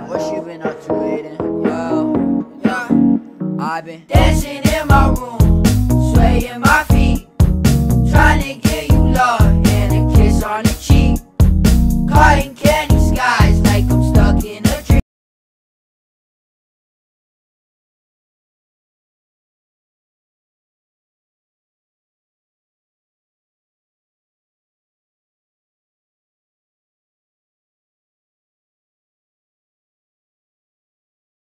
What you been up to, Aiden? Yo, yeah, I've been dancing in my room, swaying my feet, trying to get you